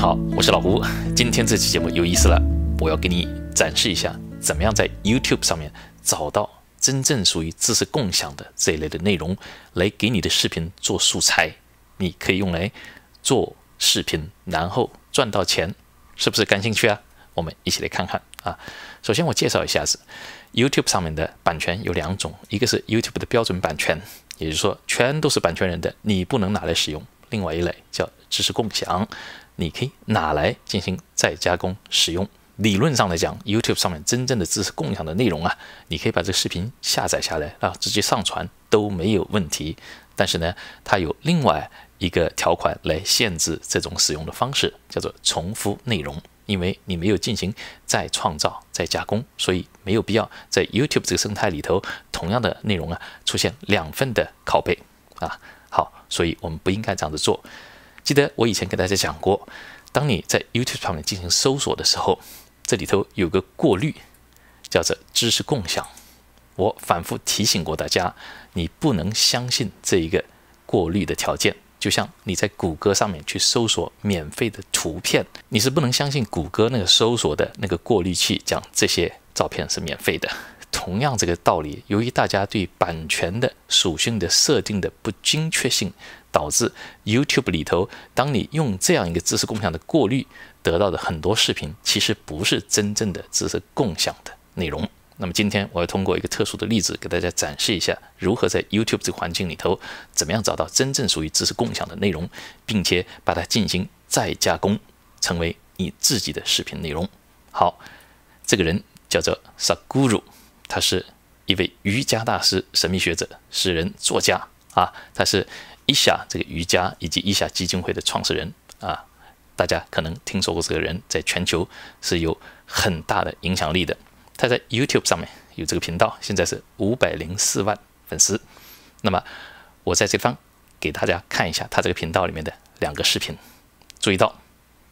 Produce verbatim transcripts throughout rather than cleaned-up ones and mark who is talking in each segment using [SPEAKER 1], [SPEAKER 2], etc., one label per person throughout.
[SPEAKER 1] 好，我是老胡。今天这期节目有意思了，我要给你展示一下，怎么样在 YouTube 上面找到真正属于知识共享的这一类的内容，来给你的视频做素材，你可以用来做视频，然后赚到钱，是不是感兴趣啊？我们一起来看看啊。首先我介绍一下子 YouTube 上面的版权有两种，一个是 YouTube 的标准版权，也就是说全都是版权人的，你不能拿来使用；另外一类叫知识共享，你可以拿来进行再加工使用。理论上来讲 ，YouTube 上面真正的知识共享的内容啊，你可以把这个视频下载下来啊，直接上传都没有问题。但是呢，它有另外一个条款来限制这种使用的方式，叫做重复内容。因为你没有进行再创造、再加工，所以没有必要在 YouTube 这个生态里头，同样的内容啊出现两份的拷贝啊。好，所以我们不应该这样子做。记得我以前跟大家讲过，当你在 YouTube 上面进行搜索的时候，这里头有个过滤，叫做知识共享。我反复提醒过大家，你不能相信这一个过滤的条件。就像你在谷歌上面去搜索免费的图片，你是不能相信谷歌那个搜索的那个过滤器讲这些照片是免费的。同样这个道理，由于大家对版权的属性的设定的不精确性，导致 YouTube 里头，当你用这样一个知识共享的过滤得到的很多视频，其实不是真正的知识共享的内容。那么今天我要通过一个特殊的例子给大家展示一下，如何在 YouTube 这个环境里头，怎么样找到真正属于知识共享的内容，并且把它进行再加工，成为你自己的视频内容。好，这个人叫做 Sadhguru， 他是一位瑜伽大师、神秘学者、诗人、作家啊，他是 Isha 这个瑜伽以及 Isha 基金会的创始人啊，大家可能听说过这个人，在全球是有很大的影响力的。他在 YouTube 上面有这个频道，现在是五百零四万粉丝。那么我在这地方给大家看一下他这个频道里面的两个视频。注意到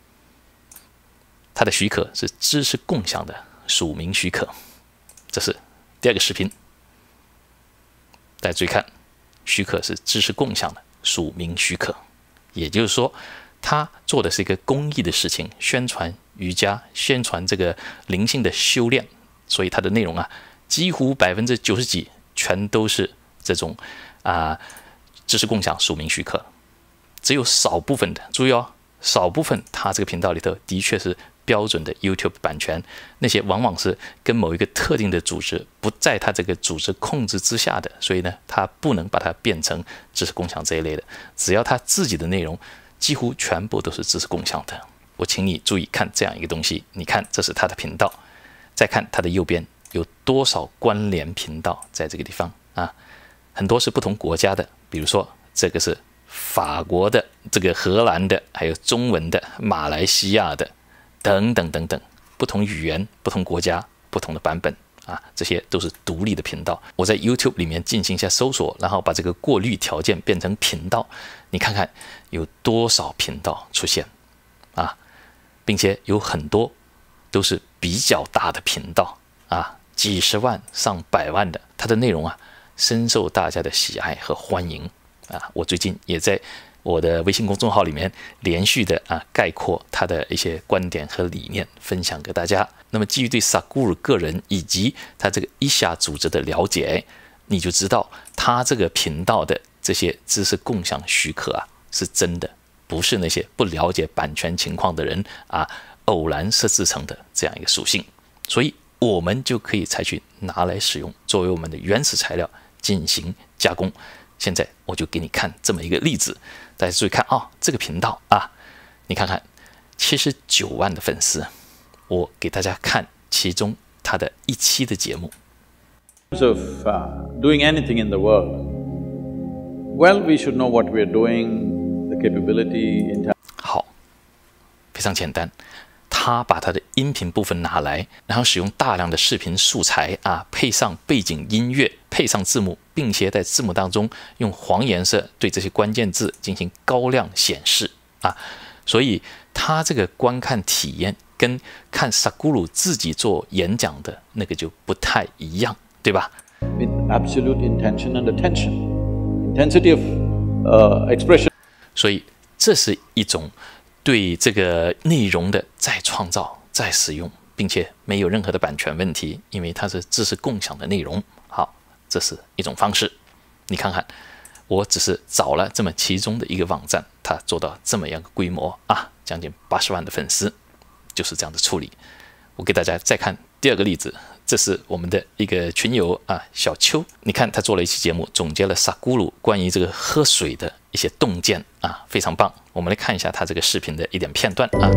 [SPEAKER 1] 他的许可是知识共享的署名许可，这是第二个视频。大家注意看，许可是知识共享的署名许可，也就是说他做的是一个公益的事情，宣传瑜伽，宣传这个灵性的修炼。所以它的内容啊，几乎百分之九十几全都是这种啊知识共享署名许可，只有少部分的，注意哦，少部分它这个频道里头的确是标准的 YouTube 版权，那些往往是跟某一个特定的组织不在它这个组织控制之下的，所以呢，它不能把它变成知识共享这一类的。只要它自己的内容，几乎全部都是知识共享的。我请你注意看这样一个东西，你看这是它的频道。再看它的右边有多少关联频道在这个地方啊？很多是不同国家的，比如说这个是法国的，这个荷兰的，还有中文的、马来西亚的，等等等等，不同语言、不同国家、不同的版本啊，这些都是独立的频道。我在 YouTube 里面进行一下搜索，然后把这个过滤条件变成频道，你看看有多少频道出现啊，并且有很多都是比较大的频道啊，几十万上百万的，它的内容啊深受大家的喜爱和欢迎啊。我最近也在我的微信公众号里面连续的啊概括他的一些观点和理念分享给大家。那么基于对 Sadhguru 个人以及他这个 Isha 组织的了解，你就知道他这个频道的这些知识共享许可啊是真的，不是那些不了解版权情况的人啊偶然设置成的这样一个属性，所以我们就可以采取拿来使用，作为我们的原始材料进行加工。现在我就给你看这么一个例子，大家注意看啊、哦，这个频道啊，你看看七十九万的粉丝，我给大家看其中他的一期的节目。
[SPEAKER 2] Of uh, doing anything in the world, well, we should know what we are doing, the capability.
[SPEAKER 1] 好，非常简单。他把他的音频部分拿来，然后使用大量的视频素材啊，配上背景音乐，配上字幕，并且在字幕当中用黄颜色对这些关键字进行高亮显示啊，所以他这个观看体验跟看 Sadhguru 自己做演讲的那个就不太一样，对吧？
[SPEAKER 2] With absolute intention and attention, intensity of uh, expression.
[SPEAKER 1] 所以这是一种对这个内容的再创造、再使用，并且没有任何的版权问题，因为它是知识共享的内容。好，这是一种方式。你看看，我只是找了这么其中的一个网站，它做到这么样的规模啊，将近八十万的粉丝，就是这样的处理。我给大家再看第二个例子，这是我们的一个群友啊，小邱。你看他做了一期节目，总结了萨古鲁关于这个喝水的一些洞见啊，非常棒。我们来看一下他这个视频的一点片段啊。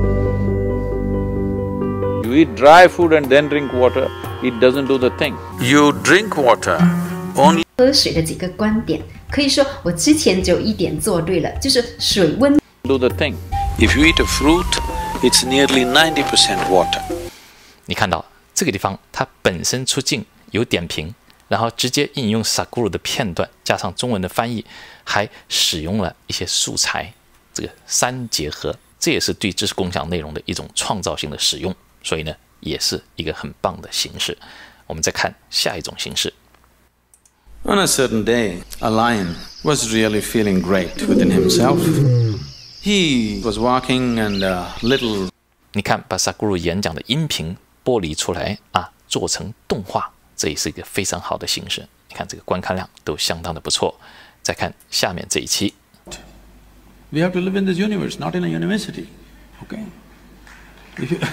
[SPEAKER 2] You eat dry food and then drink water, it doesn't do the thing. You drink water only.
[SPEAKER 3] 喝水的几个观点，可以说我之前就有一点做对了，就是水温
[SPEAKER 2] do the thing. If you eat a fruit, it's nearly ninety percent water.
[SPEAKER 1] 你看到这个地方，它本身出镜有点评，然后直接引用萨古鲁的片段，加上中文的翻译，还使用了一些素材，这个三结合，这也是对知识共享内容的一种创造性的使用，所以呢，也是一个很棒的形式。我们再看下一种形式。
[SPEAKER 2] On a certain day, a lion was really feeling great within himself. He was walking and a little.
[SPEAKER 1] 你看，把萨古鲁演讲的音频剥离出来啊，做成动画，这也是一个非常好的形式。你看这个观看量都相当的不错。再看下面这一期。
[SPEAKER 2] We have to live in this universe, not in a university. Okay? If you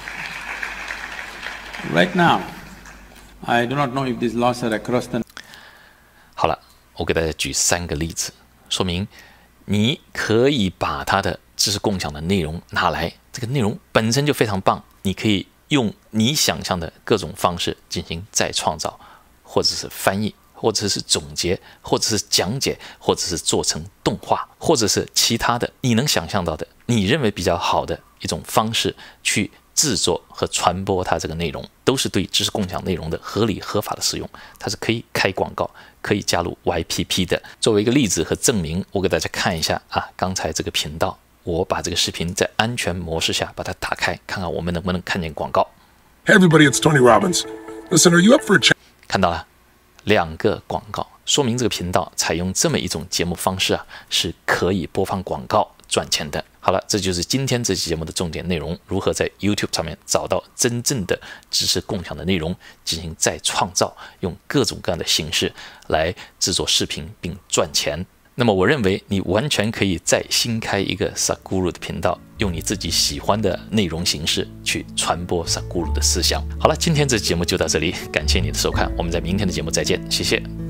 [SPEAKER 2] right now, I do not know if these laws are across the.
[SPEAKER 1] 好了，我给大家举三个例子，说明你可以把它的知识共享的内容拿来，这个内容本身就非常棒，你可以用你想象的各种方式进行再创造，或者是翻译，或者是总结，或者是讲解，或者是做成动画，或者是其他的你能想象到的，你认为比较好的一种方式去制作和传播它这个内容，都是对知识共享内容的合理合法的使用。它是可以开广告，可以加入 Y P P 的。作为一个例子和证明，我给大家看一下啊，刚才这个频道，我把这个视频在安全模式下把它打开，看看我们能不能看见广告。
[SPEAKER 4] Hey everybody, it's Tony Robbins. Listen, are you up for a challenge?
[SPEAKER 1] 看到了，两个广告，说明这个频道采用这么一种节目方式啊，是可以播放广告赚钱的。好了，这就是今天这期节目的重点内容，如何在 YouTube 上面找到真正的知识共享的内容，进行再创造，用各种各样的形式来制作视频并赚钱。那么我认为你完全可以再新开一个萨古鲁的频道，用你自己喜欢的内容形式去传播萨古鲁的思想。好了，今天这期节目就到这里，感谢你的收看，我们在明天的节目再见，谢谢。